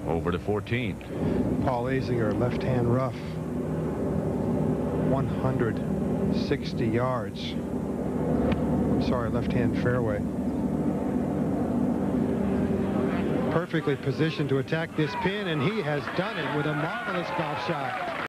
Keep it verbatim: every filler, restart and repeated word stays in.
over to fourteen. Paul Azinger, left-hand rough. one hundred sixty yards. I'm sorry, left-hand fairway. Perfectly positioned to attack this pin, and he has done it with a marvelous golf shot.